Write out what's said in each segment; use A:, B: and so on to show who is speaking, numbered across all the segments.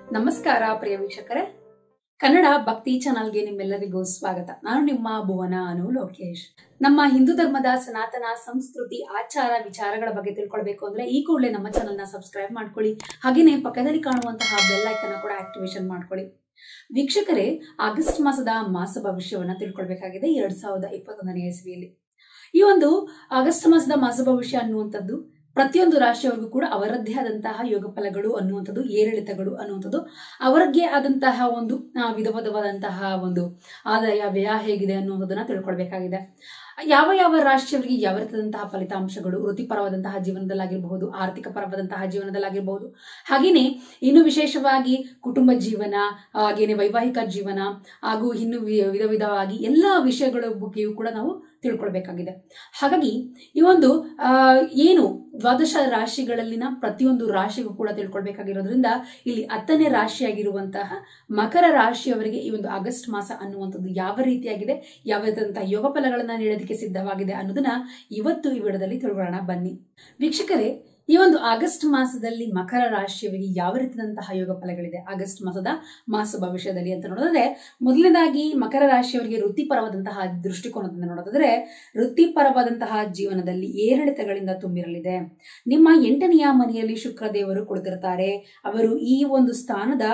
A: ನಮಸ್ಕಾರ ಪ್ರಿಯ ವೀಕ್ಷಕರೇ, ಕನ್ನಡ ಭಕ್ತಿ ಚಾನಲ್ಗೆ ನಿಮ್ಮೆಲ್ಲರಿಗೂ ಸ್ವಾಗತ. ನಾನು ನಿಮ್ಮ ಭುವನ ಅನು ಲೋಕೇಶ್. ನಮ್ಮ ಹಿಂದೂ ಧರ್ಮದ ಸನಾತನ ಸಂಸ್ಕೃತಿ ಆಚಾರ ವಿಚಾರಗಳ ಬಗ್ಗೆ ತಿಳ್ಕೊಳ್ಬೇಕು ಅಂದ್ರೆ ಈ ಕೂಡಲೇ ನಮ್ಮ ಚಾನಲ್ ನ ಸಬ್ಸ್ಕ್ರೈಬ್ ಮಾಡ್ಕೊಳ್ಳಿ. ಹಾಗೇನೆ ಪಕ್ಕದಲ್ಲಿ ಕಾಣುವಂತಹ ಬೆಲ್ ಐಕನ್ ಕೂಡ ಆಕ್ಟಿವೇಶನ್ ಮಾಡ್ಕೊಳ್ಳಿ. ವೀಕ್ಷಕರೇ, ಆಗಸ್ಟ್ ಮಾಸದ ಮಾಸ ಭವಿಷ್ಯವನ್ನ ತಿಳ್ಕೊಳ್ಬೇಕಾಗಿದೆ 2021ನೇ ಇಸವಿಯಲ್ಲಿ. ಈ ಒಂದು ಆಗಸ್ಟ್ ಮಾಸದ ಮಾಸ ಭವಿಷ್ಯ ಅನ್ನುವಂಥದ್ದು ಪ್ರತಿಯೊಂದು ರಾಶಿಯವರಿಗೂ ಕೂಡ ಅವರದ್ದೇ ಆದಂತಹ ಯೋಗ ಫಲಗಳು ಅನ್ನುವಂಥದ್ದು, ಏರಿಳಿತಗಳು ಅನ್ನುವಂಥದ್ದು, ಅವರಿಗೆ ಆದಂತಹ ಒಂದು ವಿಧವಾದಂತಹ ಒಂದು ಆದಾಯ ವ್ಯಯ ಹೇಗಿದೆ ಅನ್ನುವಂಥದ್ದನ್ನ ತಿಳ್ಕೊಳ್ಬೇಕಾಗಿದೆ. ಯಾವ ಯಾವ ರಾಶಿಯವರಿಗೆ ಯಾವ ರೀತಿಯಾದಂತಹ ಫಲಿತಾಂಶಗಳು ವೃತ್ತಿಪರವಾದಂತಹ ಜೀವನದಲ್ಲಾಗಿರಬಹುದು, ಆರ್ಥಿಕ ಪರವಾದಂತಹ ಜೀವನದಲ್ಲಾಗಿರಬಹುದು, ಹಾಗೇನೆ ಇನ್ನು ವಿಶೇಷವಾಗಿ ಕುಟುಂಬ ಜೀವನ, ಹಾಗೇನೆ ವೈವಾಹಿಕ ಜೀವನ ಹಾಗೂ ಇನ್ನು ವಿಧವಾಗಿ ಎಲ್ಲಾ ವಿಷಯಗಳ ಬಗ್ಗೆಯೂ ಕೂಡ ನಾವು ತಿಳ್ಕೊಳ್ಬೇಕಾಗಿದೆ. ಹಾಗಾಗಿ ಈ ಒಂದು ಏನು ದ್ವಾದಶ ರಾಶಿಗಳಲ್ಲಿನ ಪ್ರತಿಯೊಂದು ರಾಶಿಗೂ ಕೂಡ ತಿಳ್ಕೊಳ್ಬೇಕಾಗಿರೋದ್ರಿಂದ ಇಲ್ಲಿ 10ನೇ ರಾಶಿಯಾಗಿರುವಂತಹ ಮಕರ ರಾಶಿಯವರಿಗೆ ಈ ಒಂದು ಆಗಸ್ಟ್ ಮಾಸ ಅನ್ನುವಂಥದ್ದು ಯಾವ ರೀತಿಯಾಗಿದೆ, ಯಾವ ರೀತಿಯಾದಂತಹ ಯೋಗ ಫಲಗಳನ್ನ ನೀಡೋದಕ್ಕೆ ಸಿದ್ಧವಾಗಿದೆ ಅನ್ನೋದನ್ನ ಇವತ್ತು ಈ ವಿಡಿಯೋದಲ್ಲಿ ತಿಳ್ಕೊಳ್ಳೋಣ ಬನ್ನಿ. ವೀಕ್ಷಕರೇ, ಈ ಒಂದು ಆಗಸ್ಟ್ ಮಾಸದಲ್ಲಿ ಮಕರ ರಾಶಿಯವರಿಗೆ ಯಾವ ರೀತಿಯಾದಂತಹ ಯೋಗ ಫಲಗಳಿದೆ ಆಗಸ್ಟ್ ಮಾಸದ ಮಾಸ ಭವಿಷ್ಯದಲ್ಲಿ ಅಂತ ನೋಡಿದ್ರೆ, ಮೊದಲನೇದಾಗಿ ಮಕರ ರಾಶಿಯವರಿಗೆ ವೃತ್ತಿಪರವಾದಂತಹ ದೃಷ್ಟಿಕೋನದಿಂದ ನೋಡೋದಾದ್ರೆ, ವೃತ್ತಿಪರವಾದಂತಹ ಜೀವನದಲ್ಲಿ ಏರಿಳಿತಗಳಿಂದ ತುಂಬಿರಲಿದೆ. ನಿಮ್ಮ 8ನೆಯ ಮನೆಯಲ್ಲಿ ಶುಕ್ರ ದೇವರು ಕುಳಿತಿರ್ತಾರೆ. ಅವರು ಈ ಒಂದು ಸ್ಥಾನದ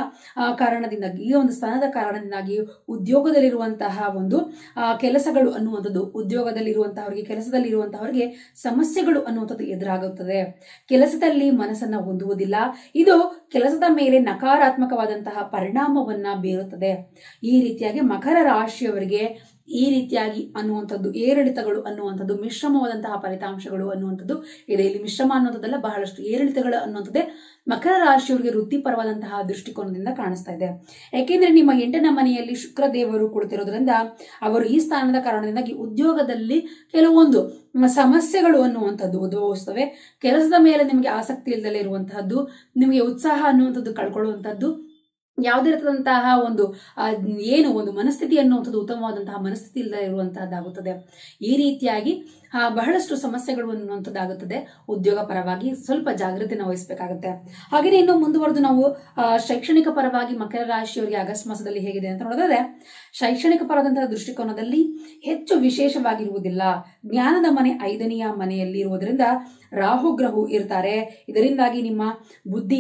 A: ಕಾರಣದಿಂದಾಗಿ ಉದ್ಯೋಗದಲ್ಲಿರುವಂತಹ ಒಂದು ಕೆಲಸಗಳು ಅನ್ನುವಂಥದ್ದು, ಉದ್ಯೋಗದಲ್ಲಿರುವಂತಹವರಿಗೆ ಕೆಲಸದಲ್ಲಿರುವಂತಹವರಿಗೆ ಸಮಸ್ಯೆಗಳು ಅನ್ನುವಂಥದ್ದು ಎದುರಾಗುತ್ತದೆ. ಕೆಲಸದಲ್ಲಿ ಮನಸ್ಸನ್ನ ಹೊಂದುವುದಿಲ್ಲ. ಇದು ಕೆಲಸದ ಮೇಲೆ ನಕಾರಾತ್ಮಕವಾದಂತಹ ಪರಿಣಾಮವನ್ನ ಬೀರುತ್ತದೆ. ಈ ರೀತಿಯಾಗಿ ಮಕರ ರಾಶಿಯವರಿಗೆ ಈ ರೀತಿಯಾಗಿ ಅನ್ನುವಂಥದ್ದು ಏರಿಳಿತಗಳು ಅನ್ನುವಂಥದ್ದು, ಮಿಶ್ರಮವಾದಂತಹ ಫಲಿತಾಂಶಗಳು ಅನ್ನುವಂಥದ್ದು ಇದೆ. ಇಲ್ಲಿ ಮಿಶ್ರಮ ಅನ್ನೋದಲ್ಲ, ಬಹಳಷ್ಟು ಏರಿಳಿತಗಳು ಅನ್ನುವಂಥದ್ದೇ ಮಕರ ರಾಶಿಯವರಿಗೆ ವೃತ್ತಿಪರವಾದಂತಹ ದೃಷ್ಟಿಕೋನದಿಂದ ಕಾಣಿಸ್ತಾ ಇದೆ. ಯಾಕೆಂದ್ರೆ ನಿಮ್ಮ 8ನೇ ಮನೆಯಲ್ಲಿ ಶುಕ್ರ ದೇವರು ಕುಳಿತಿರೋದ್ರಿಂದ ಅವರು ಈ ಸ್ಥಾನದ ಕಾರಣದಿಂದಾಗಿ ಉದ್ಯೋಗದಲ್ಲಿ ಕೆಲವೊಂದು ಸಮಸ್ಯೆಗಳು ಅನ್ನುವಂಥದ್ದು ಉದ್ಭವಿಸ್ತವೆ. ಕೆಲಸದ ಮೇಲೆ ನಿಮಗೆ ಆಸಕ್ತಿ ಇಲ್ಲದಲೇ ಇರುವಂತಹದ್ದು, ನಿಮಗೆ ಉತ್ಸಾಹ ಅನ್ನುವಂಥದ್ದು ಕಳ್ಕೊಳ್ಳುವಂತಹದ್ದು, ಯಾವುದೇ ರೀತಿಯಾದಂತಹ ಒಂದು ಒಂದು ಮನಸ್ಥಿತಿ ಅನ್ನುವಂಥದ್ದು ಉತ್ತಮವಾದಂತಹ ಮನಸ್ಥಿತಿ ಇಲ್ಲದೆ ಇರುವಂತಹದ್ದಾಗುತ್ತದೆ. ಈ ರೀತಿಯಾಗಿ ಬಹಳಷ್ಟು ಸಮಸ್ಯೆಗಳು ಅನ್ನುವಂಥದ್ದಾಗುತ್ತದೆ. ಉದ್ಯೋಗ ಪರವಾಗಿ ಸ್ವಲ್ಪ ಜಾಗೃತಿನ ವಹಿಸಬೇಕಾಗುತ್ತೆ. ಹಾಗೆಯೇ ಇನ್ನು ಮುಂದುವರೆದು ನಾವು ಶೈಕ್ಷಣಿಕ ಪರವಾಗಿ ಮಕರ ರಾಶಿಯವರಿಗೆ ಆಗಸ್ಟ್ ಮಾಸದಲ್ಲಿ ಹೇಗಿದೆ ಅಂತ ನೋಡಿದ್ರೆ, ಶೈಕ್ಷಣಿಕ ಪರವಾದಂತಹ ದೃಷ್ಟಿಕೋನದಲ್ಲಿ ಹೆಚ್ಚು ವಿಶೇಷವಾಗಿರುವುದಿಲ್ಲ. ಜ್ಞಾನದ ಮನೆ 5ನೆಯ ಮನೆಯಲ್ಲಿ ಇರುವುದರಿಂದ ರಾಹು ಗ್ರಹವು ಇರ್ತಾರೆ. ಇದರಿಂದಾಗಿ ನಿಮ್ಮ ಬುದ್ಧಿ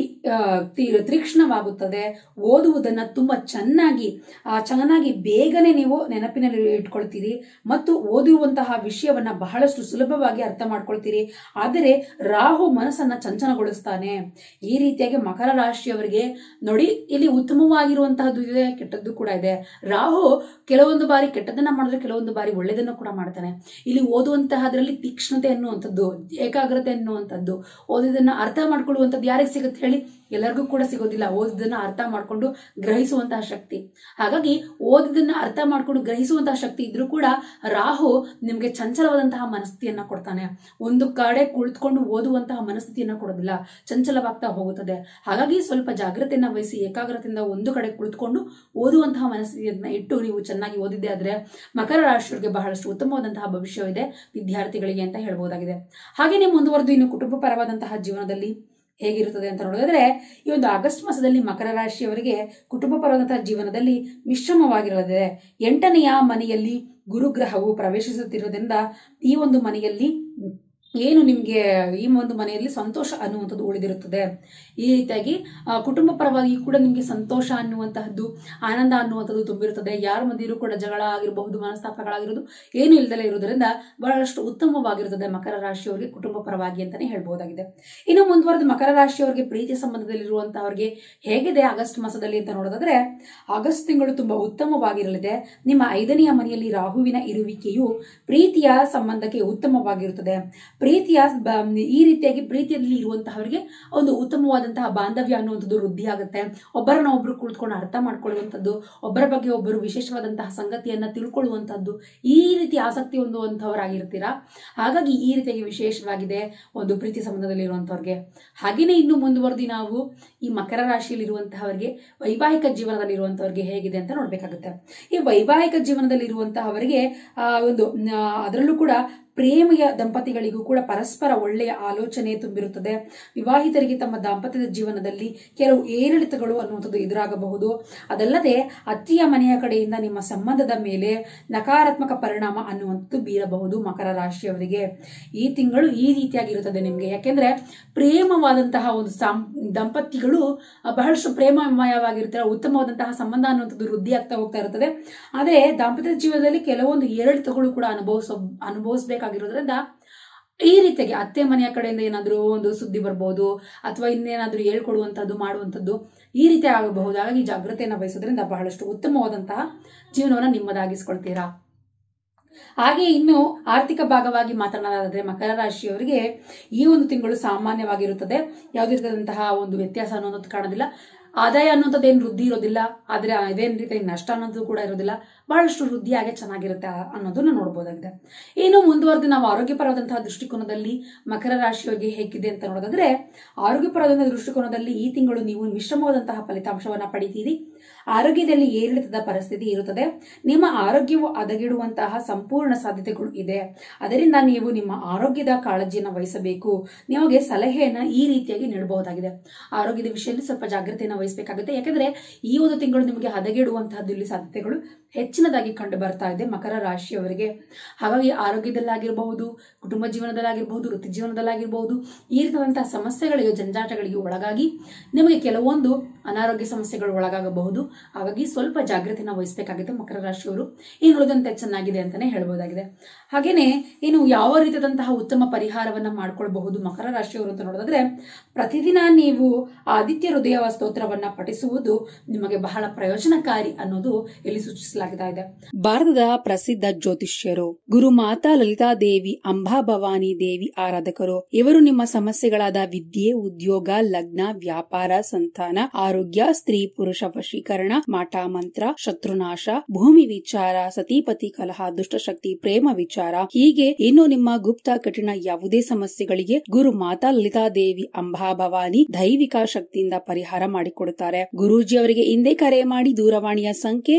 A: ತೀಕ್ಷ್ಣವಾಗುತ್ತದೆ. ಓದುವುದನ್ನ ತುಂಬಾ ಚೆನ್ನಾಗಿ ಬೇಗನೆ ನೀವು ನೆನಪಿನಲ್ಲಿ ಇಟ್ಕೊಳ್ತೀರಿ ಮತ್ತು ಓದುವಂತಹ ವಿಷಯವನ್ನ ಬಹಳಷ್ಟು ಸುಲಭವಾಗಿ ಅರ್ಥ ಮಾಡ್ಕೊಳ್ತೀರಿ. ಆದರೆ ರಾಹು ಮನಸ್ಸನ್ನ ಚಂಚಲಗೊಳಿಸ್ತಾನೆ. ಈ ರೀತಿಯಾಗಿ ಮಕರ ರಾಶಿಯವರಿಗೆ ನೋಡಿ, ಇಲ್ಲಿ ಉತ್ತಮವಾಗಿರುವಂತಹದ್ದು ಇದೆ, ಕೆಟ್ಟದ್ದು ಕೂಡ ಇದೆ. ರಾಹು ಕೆಲವೊಂದು ಬಾರಿ ಕೆಟ್ಟದನ್ನ ಮಾಡಿದ್ರೆ ಕೆಲವೊಂದು ಬಾರಿ ಒಳ್ಳೆದನ್ನು ಕೂಡ ಮಾಡ್ತಾನೆ. ಇಲ್ಲಿ ಓದುವಂತಹದ್ರಲ್ಲಿ ತೀಕ್ಷ್ಣತೆ ಅನ್ನುವಂಥದ್ದು, ಏಕಾಗ್ರತೆ ಅನ್ನುವಂಥದ್ದು, ಓದಿದನ್ನ ಅರ್ಥ ಮಾಡ್ಕೊಳ್ಳುವಂಥದ್ದು ಯಾರಿಗೆ ಸಿಗುತ್ತೆ ಹೇಳಿ? ಎಲ್ಲರಿಗೂ ಕೂಡ ಸಿಗೋದಿಲ್ಲ. ಓದಿದನ್ನ ಅರ್ಥ ಮಾಡ್ಕೊಂಡು ಗ್ರಹಿಸುವಂತಹ ಶಕ್ತಿ. ಹಾಗಾಗಿ ಓದಿದನ್ನ ಅರ್ಥ ಮಾಡ್ಕೊಂಡು ಗ್ರಹಿಸುವಂತಹ ಶಕ್ತಿ ಇದ್ರೂ ಕೂಡ ರಾಹು ನಿಮ್ಗೆ ಚಂಚಲವಾದಂತಹ ಮನಸ್ಥಿತಿಯನ್ನ ಕೊಡ್ತಾನೆ. ಒಂದು ಕಡೆ ಕುಳಿತುಕೊಂಡು ಓದುವಂತಹ ಮನಸ್ಥಿತಿಯನ್ನ ಕೊಡೋದಿಲ್ಲ, ಚಂಚಲವಾಗ್ತಾ ಹೋಗುತ್ತದೆ. ಹಾಗಾಗಿ ಸ್ವಲ್ಪ ಜಾಗ್ರತೆಯನ್ನ ವಹಿಸಿ ಏಕಾಗ್ರತೆಯಿಂದ ಒಂದು ಕಡೆ ಕುಳಿತುಕೊಂಡು ಓದುವಂತಹ ಮನಸ್ಥಿತಿಯನ್ನ ಇಟ್ಟು ನೀವು ಚೆನ್ನಾಗಿ ಓದಿದ್ದೆ ಆದ್ರೆ ಮಕರ ರಾಶಿಯವರಿಗೆ ಬಹಳಷ್ಟು ಉತ್ತಮವಾದಂತಹ ಭವಿಷ್ಯವಿದೆ ವಿದ್ಯಾರ್ಥಿಗಳಿಗೆ ಅಂತ ಹೇಳ್ಬಹುದಾಗಿದೆ. ಹಾಗೇನೆ ಮುಂದುವರೆದು ಇನ್ನು ಕುಟುಂಬ ಪರವಾದಂತಹ ಜೀವನದಲ್ಲಿ ಹೇಗಿರುತ್ತದೆ ಅಂತ ನೋಡಿದ್ರೆ, ಈ ಒಂದು ಆಗಸ್ಟ್ ಮಾಸದಲ್ಲಿ ಮಕರ ರಾಶಿಯವರಿಗೆ ಕುಟುಂಬ ಪರವಾದಂತಹ ಜೀವನದಲ್ಲಿ ಮಿಶ್ರಮವಾಗಿರಲಿದೆ. 8ನೆಯ ಮನೆಯಲ್ಲಿ ಗುರುಗ್ರಹವು ಪ್ರವೇಶಿಸುತ್ತಿರುವುದರಿಂದ ಈ ಒಂದು ಮನೆಯಲ್ಲಿ ಈ ಒಂದು ಮನೆಯಲ್ಲಿ ಸಂತೋಷ ಅನ್ನುವಂಥದ್ದು ಉಳಿದಿರುತ್ತದೆ. ಈ ರೀತಿಯಾಗಿ ಕುಟುಂಬ ಪರವಾಗಿ ಕೂಡ ನಿಮ್ಗೆ ಸಂತೋಷ ಅನ್ನುವಂತಹದ್ದು, ಆನಂದ ಅನ್ನುವಂಥದ್ದು ತುಂಬಿರುತ್ತದೆ. ಯಾರ ಮಧ್ಯೆಯೂ ಕೂಡ ಜಗಳ ಆಗಿರಬಹುದು, ಮನಸ್ತಾಪಗಳಾಗಿರೋದು ಏನು ಇಲ್ಲದಲೇ ಇರುವುದರಿಂದ ಬಹಳಷ್ಟು ಉತ್ತಮವಾಗಿರುತ್ತದೆ ಮಕರ ರಾಶಿಯವರಿಗೆ ಕುಟುಂಬ ಪರವಾಗಿ ಅಂತಾನೆ ಹೇಳ್ಬಹುದಾಗಿದೆ. ಇನ್ನು ಮುಂದುವರೆದು ಮಕರ ರಾಶಿಯವರಿಗೆ ಪ್ರೀತಿ ಸಂಬಂಧದಲ್ಲಿರುವಂತಹವರಿಗೆ ಹೇಗಿದೆ ಆಗಸ್ಟ್ ಮಾಸದಲ್ಲಿ ಅಂತ ನೋಡೋದಾದ್ರೆ, ಆಗಸ್ಟ್ ತಿಂಗಳು ತುಂಬಾ ಉತ್ತಮವಾಗಿರಲಿದೆ. ನಿಮ್ಮ 5ನೆಯ ಮನೆಯಲ್ಲಿ ರಾಹುವಿನ ಇರುವಿಕೆಯು ಪ್ರೀತಿಯ ಸಂಬಂಧಕ್ಕೆ ಉತ್ತಮವಾಗಿರುತ್ತದೆ. ಈ ರೀತಿಯಾಗಿ ಪ್ರೀತಿಯಲ್ಲಿ ಇರುವಂತಹವರಿಗೆ ಒಂದು ಉತ್ತಮವಾದಂತಹ ಬಾಂಧವ್ಯ ಅನ್ನುವಂಥದ್ದು ವೃದ್ಧಿ ಆಗುತ್ತೆ. ಒಬ್ಬರನ್ನ ಒಬ್ರು ಕುಳಿತುಕೊಂಡು ಅರ್ಥ ಮಾಡ್ಕೊಳ್ಳುವಂಥದ್ದು, ಒಬ್ಬರ ಬಗ್ಗೆ ಒಬ್ಬರು ವಿಶೇಷವಾದಂತಹ ಸಂಗತಿಯನ್ನ ತಿಳ್ಕೊಳ್ಳುವಂತಹದ್ದು, ಈ ರೀತಿ ಆಸಕ್ತಿ ಹೊಂದುವಂತಹವರಾಗಿರ್ತೀರಾ. ಹಾಗಾಗಿ ಈ ರೀತಿಯಾಗಿ ವಿಶೇಷವಾಗಿದೆ ಒಂದು ಪ್ರೀತಿ ಸಂಬಂಧದಲ್ಲಿ ಇರುವಂತವ್ರಿಗೆ. ಹಾಗೇನೆ ಇನ್ನು ಮುಂದುವರೆದು ನಾವು ಈ ಮಕರ ರಾಶಿಯಲ್ಲಿ ಇರುವಂತಹವರಿಗೆ ವೈವಾಹಿಕ ಜೀವನದಲ್ಲಿ ಇರುವಂತಹವರಿಗೆ ಹೇಗಿದೆ ಅಂತ ನೋಡ್ಬೇಕಾಗುತ್ತೆ. ಈ ವೈವಾಹಿಕ ಜೀವನದಲ್ಲಿ ಇರುವಂತಹವರಿಗೆ ಅದರಲ್ಲೂ ಕೂಡ ಪ್ರೇಮಿಯ ದಂಪತಿಗಳಿಗೂ ಕೂಡ ಪರಸ್ಪರ ಒಳ್ಳೆಯ ಆಲೋಚನೆ ತುಂಬಿರುತ್ತದೆ. ವಿವಾಹಿತರಿಗೆ ತಮ್ಮ ದಾಂಪತ್ಯದ ಜೀವನದಲ್ಲಿ ಕೆಲವು ಏರಿಳಿತಗಳು ಅನ್ನುವಂಥದ್ದು ಎದುರಾಗಬಹುದು. ಅದಲ್ಲದೆ ಅತ್ತಿಯ ಮನೆಯ ಕಡೆಯಿಂದ ನಿಮ್ಮ ಸಂಬಂಧದ ಮೇಲೆ ನಕಾರಾತ್ಮಕ ಪರಿಣಾಮ ಅನ್ನುವಂಥದ್ದು ಬೀರಬಹುದು. ಮಕರ ರಾಶಿಯವರಿಗೆ ಈ ತಿಂಗಳು ಈ ರೀತಿಯಾಗಿರುತ್ತದೆ ನಿಮ್ಗೆ. ಯಾಕೆಂದ್ರೆ ಪ್ರೇಮವಾದಂತಹ ಒಂದು ದಂಪತಿಗಳು ಬಹಳಷ್ಟು ಪ್ರೇಮಮಯವಾಗಿರ್ತಾರೆ. ಉತ್ತಮವಾದಂತಹ ಸಂಬಂಧ ಅನ್ನುವಂಥದ್ದು ವೃದ್ಧಿ ಆಗ್ತಾ ಹೋಗ್ತಾ ಇರುತ್ತದೆ. ಆದ್ರೆ ದಾಂಪತ್ಯ ಜೀವನದಲ್ಲಿ ಕೆಲವೊಂದು ಏರಿಳಿತಗಳು ಕೂಡ ಅನುಭವಿಸಬೇಕಾಗಿರೋದ್ರಿಂದ ಈ ರೀತಿಯಾಗಿ ಅತ್ತೆ ಮನೆಯ ಕಡೆಯಿಂದ ಏನಾದ್ರೂ ಒಂದು ಸುದ್ದಿ ಬರ್ಬೋದು, ಅಥವಾ ಇನ್ನೇನಾದ್ರೂ ಹೇಳ್ಕೊಡುವಂತದ್ದು ಮಾಡುವಂಥದ್ದು ಈ ರೀತಿ ಆಗಬಹುದು. ಹಾಗಾಗಿ ಜಾಗೃತೆಯನ್ನು ವಹಿಸೋದ್ರಿಂದ ಬಹಳಷ್ಟು ಉತ್ತಮವಾದಂತಹ ಜೀವನವನ್ನ ನಿಮ್ಮದಾಗಿಸ್ಕೊಳ್ತೀರಾ. ಹಾಗೆ ಇನ್ನು ಆರ್ಥಿಕ ಭಾಗವಾಗಿ ಮಾತನಾಡೋದಾದ್ರೆ ಮಕರ ರಾಶಿಯವರಿಗೆ ಈ ಒಂದು ತಿಂಗಳು ಸಾಮಾನ್ಯವಾಗಿರುತ್ತದೆ. ಯಾವುದೇ ರೀತಿಯಾದಂತಹ ಒಂದು ವ್ಯತ್ಯಾಸ ಅನ್ನೋದು ಕಾಣೋದಿಲ್ಲ. ಆದಾಯ ಅನ್ನೋಂಥದ್ದು ಏನು ವೃದ್ಧಿ ಇರೋದಿಲ್ಲ, ಆದ್ರೆ ಇದೇನ್ ರೀತಿ ನಷ್ಟ ಅನ್ನೋದು ಕೂಡ ಇರೋದಿಲ್ಲ. ಬಹಳಷ್ಟು ವೃದ್ಧಿಯಾಗಿ ಚೆನ್ನಾಗಿರುತ್ತೆ ಅನ್ನೋದನ್ನ ನೋಡಬಹುದಾಗಿದೆ. ಇನ್ನು ಮುಂದುವರೆದು ನಾವು ಆರೋಗ್ಯಪರವಾದಂತಹ ದೃಷ್ಟಿಕೋನದಲ್ಲಿ ಮಕರ ರಾಶಿಯವರಿಗೆ ಹೇಗಿದೆ ಅಂತ ನೋಡೋದಾದ್ರೆ, ಆರೋಗ್ಯಪರವಾದಂತಹ ದೃಷ್ಟಿಕೋನದಲ್ಲಿ ಈ ತಿಂಗಳು ನೀವು ಮಿಶ್ರಮವಾದಂತಹ ಫಲಿತಾಂಶವನ್ನ ಪಡಿತೀರಿ. ಆರೋಗ್ಯದಲ್ಲಿ ಏರಿಳಿತದ ಪರಿಸ್ಥಿತಿ ಇರುತ್ತದೆ. ನಿಮ್ಮ ಆರೋಗ್ಯವು ಹದಗೆಡುವಂತಹ ಸಂಪೂರ್ಣ ಸಾಧ್ಯತೆಗಳು ಇದೆ. ಅದರಿಂದ ನೀವು ನಿಮ್ಮ ಆರೋಗ್ಯದ ಕಾಳಜಿಯನ್ನು ವಹಿಸಬೇಕು. ನಿಮಗೆ ಸಲಹೆಯನ್ನ ಈ ರೀತಿಯಾಗಿ ನೀಡಬಹುದಾಗಿದೆ. ಆರೋಗ್ಯದ ವಿಷಯದಲ್ಲಿ ಸ್ವಲ್ಪ ಜಾಗೃತಿಯನ್ನು ವಹಿಸಬೇಕಾಗುತ್ತೆ. ಯಾಕಂದ್ರೆ ಈ ಒಂದು ತಿಂಗಳು ನಿಮಗೆ ಹದಗೆಡುವಂತಹದ್ದು ಇಲ್ಲಿ ಸಾಧ್ಯತೆಗಳು ಹೆಚ್ಚಿನದಾಗಿ ಕಂಡು ಬರ್ತಾ ಇದೆ ಮಕರ ರಾಶಿಯವರಿಗೆ. ಹಾಗಾಗಿ ಆರೋಗ್ಯದಲ್ಲಾಗಿರಬಹುದು, ಕುಟುಂಬ ಜೀವನದಲ್ಲಾಗಿರಬಹುದು, ವೃತ್ತಿ ಜೀವನದಲ್ಲಾಗಿರಬಹುದು, ಈ ರೀತಿಯಾದಂತಹ ಸಮಸ್ಯೆಗಳಿಗೆ ಜಂಜಾಟಗಳಿಗೆ ಒಳಗಾಗಿ ನಿಮಗೆ ಕೆಲವೊಂದು ಅನಾರೋಗ್ಯ ಸಮಸ್ಯೆಗಳು ಒಳಗಾಗಬಹುದು. ಹಾಗಾಗಿ ಸ್ವಲ್ಪ ಜಾಗೃತಿನ ವಹಿಸಬೇಕಾಗುತ್ತೆ ಮಕರ ರಾಶಿಯವರು. ಇನ್ನು ಉಳಿದಂತೆ ಚೆನ್ನಾಗಿದೆ ಅಂತಾನೆ ಹೇಳಬಹುದಾಗಿದೆ. ಹಾಗೇನೆ ಇನ್ನು ಯಾವ ರೀತಿಯಾದಂತಹ ಉತ್ತಮ ಪರಿಹಾರವನ್ನ ಮಾಡ್ಕೊಳ್ಬಹುದು ಮಕರ ರಾಶಿಯವರು ಅಂತ ನೋಡೋದಾದ್ರೆ, ಪ್ರತಿದಿನ ನೀವು ಆದಿತ್ಯ ಹೃದಯ ಸ್ತೋತ್ರವನ್ನ ಪಠಿಸುವುದು ನಿಮಗೆ ಬಹಳ ಪ್ರಯೋಜನಕಾರಿ ಅನ್ನೋದು ಇಲ್ಲಿ ಸೂಚಿಸಲಾಗ್ತಾ ಇದೆ. ಭಾರತದ ಪ್ರಸಿದ್ಧ ಜ್ಯೋತಿಷ್ಯರು ಗುರು ಮಾತಾ ಲಲಿತಾ ದೇವಿ, ಅಂಬಾ ಭವಾನಿ ದೇವಿ ಆರಾಧಕರು. ಇವರು ನಿಮ್ಮ ಸಮಸ್ಯೆಗಳಾದ ವಿದ್ಯೆ, ಉದ್ಯೋಗ, ಲಗ್ನ, ವ್ಯಾಪಾರ, ಸಂತಾನ, ಆರೋಗ್ಯ, ಸ್ತ್ರೀ ಪುರುಷ ವಶೀಕರಣ, ಮಾಟ ಮಂತ್ರ, ಶತ್ರುನಾಶ, ಭೂಮಿ ವಿಚಾರ, ಸತಿಪತಿ ಕಲಹ, ದುಷ್ಟಶಕ್ತಿ, ಪ್ರೇಮ ವಿಚಾರ, ಹೀಗೆ ಇನ್ನು ನಿಮ್ಮ ಗುಪ್ತ ಕಠಿಣ ಯಾವುದೇ ಸಮಸ್ಯೆಗಳಿಗೆ ಗುರು ಮಾತಾ ಲಲಿತಾ ದೇವಿ, ಅಂಬಾ ಭವಾನಿ ದೈವಿಕ ಶಕ್ತಿಯಿಂದ ಪರಿಹಾರ ಮಾಡಿಕೊಡುತ್ತಾರೆ. ಗುರೂಜಿ ಅವರಿಗೆ ಹಿಂದೆ ಕರೆ ಮಾಡಿ. ದೂರವಾಣಿಯ ಸಂಖ್ಯೆ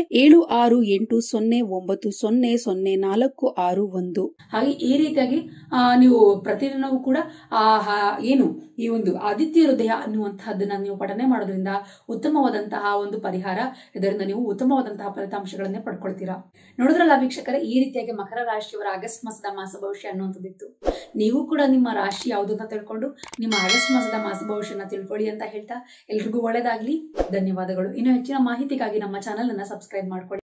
A: 7689000461. ಹಾಗೆ ಈ ರೀತಿಯಾಗಿ ನೀವು ಪ್ರತಿದಿನವೂ ಕೂಡ ಏನು ಈ ಒಂದು ಆದಿತ್ಯ ಹೃದಯ ಅನ್ನುವಂತಹದ್ದನ್ನ ನೀವು ಪಠನೆ ಮಾಡೋದ್ರಿಂದ ಉತ್ತಮವಾದಂತಹ ಒಂದು ಪರಿಹಾರ, ಇದರಿಂದ ನೀವು ಉತ್ತಮವಾದಂತಹ ಫಲಿತಾಂಶಗಳನ್ನೇ ಪಡ್ಕೊಳ್ತೀರಾ. ನೋಡಿದ್ರಲ್ಲ ವೀಕ್ಷಕರೇ, ಈ ರೀತಿಯಾಗಿ ಮಕರ ರಾಶಿಯವರ ಆಗಸ್ಟ್ ಮಾಸದ ಮಾಸ ಭವಿಷ್ಯ ಅನ್ನುವಂಥದ್ದಿತ್ತು. ನೀವು ಕೂಡ ನಿಮ್ಮ ರಾಶಿ ಯಾವುದು ಅಂತ ತಿಳ್ಕೊಂಡು ನಿಮ್ಮ ಆಗಸ್ಟ್ ಮಾಸದ ಮಾಸ ಭವಿಷ್ಯನ ತಿಳ್ಕೊಳ್ಳಿ ಅಂತ ಹೇಳ್ತಾ ಎಲ್ರಿಗೂ ಒಳ್ಳೆಯದಾಗ್ಲಿ. ಧನ್ಯವಾದಗಳು. ಇನ್ನು ಹೆಚ್ಚಿನ ಮಾಹಿತಿಗಾಗಿ ನಮ್ಮ ಚಾನೆಲ್ ಅನ್ನ ಸಬ್ಸ್ಕ್ರೈಬ್ ಮಾಡ್ಕೊಳ್ಳಿ.